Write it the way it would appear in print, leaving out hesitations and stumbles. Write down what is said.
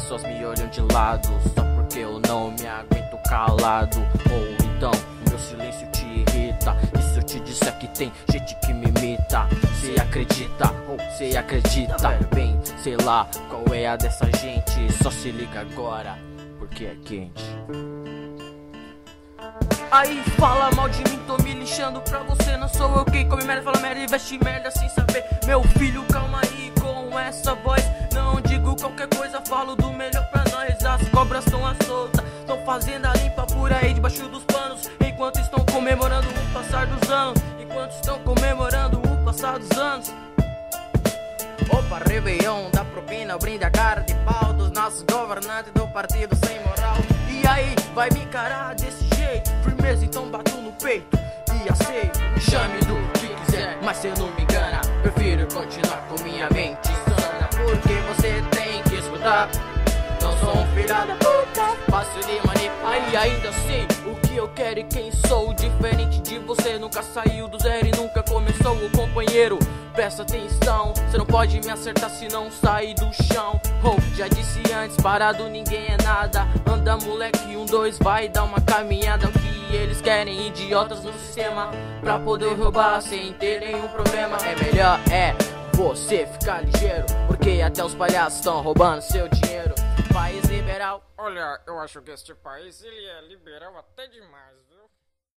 pessoas me olham de lado só porque eu não me aguento calado. Ou então o meu silêncio te irrita. E se eu te disser que tem gente que me imita, cê acredita ou cê acredita? Bem, sei lá qual é a dessa gente. Só se liga agora, porque é quente. Aí fala mal de mim, tô me lixando pra você. Não sou eu quem come merda, fala merda e veste merda sem saber. Meu filho, calma aí com essa voz. Não digo qualquer coisa, falo do melhor pra nós. As cobras tão à solta, tão fazendo a limpa por aí debaixo dos panos. Enquanto estão comemorando o passar dos anos. Enquanto estão comemorando o passar dos anos. Opa, Réveillon da propina, brinde a cara de pau dos nossos governantes do partido sem moral. E aí, vai me encarar desse jeito? Firmeza, então bato no peito e aceito. Me chame do que quiser, mas cê não me engana. Prefiro continuar com minha mente insana, porque você tem que escutar. Não sou um filho da puta, fácil de manipular. E ainda sei o que eu quero e quem sou. Diferente de você, nunca saiu do zero e nunca começou. O companheiro, presta atenção, cê não pode me acertar se não sair do chão. Oh, já disse antes, parado ninguém é nada. Anda moleque, 1, 2, vai dar uma caminhada. O que eles querem, idiotas no sistema, pra poder roubar sem ter nenhum problema. É melhor você ficar ligeiro, porque até os palhaços estão roubando seu dinheiro. País liberal. Olha, eu acho que este país ele é liberal até demais.